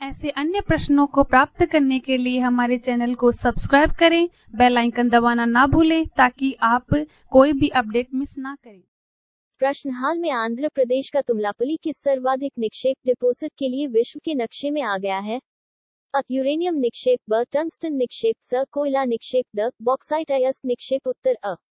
ऐसे अन्य प्रश्नों को प्राप्त करने के लिए हमारे चैनल को सब्सक्राइब करें, बेल आइकन दबाना ना भूलें ताकि आप कोई भी अपडेट मिस ना करें। प्रश्न: हाल में आंध्र प्रदेश का तुमलापल्ली किस सर्वाधिक निक्षेप डिपोजिट के लिए विश्व के नक्शे में आ गया है? अ. यूरेनियम निक्षेप, ब. टंगस्टन निक्षेप, स. कोयला निक्षेप, द. बॉक्साइट अयस्क निक्षेप। उत्तर अ.